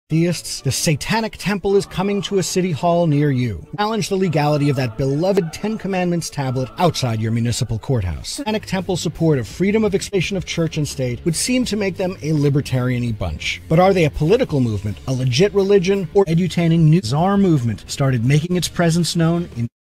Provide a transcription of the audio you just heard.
Theists, the Satanic Temple is coming to a city hall near you. Challenge the legality of that beloved Ten Commandments tablet outside your municipal courthouse. Satanic Temple's support of freedom of expression of church and state would seem to make them a libertarian-y bunch. But are they a political movement, a legit religion, or edutaining new bizarre movement started making its presence known in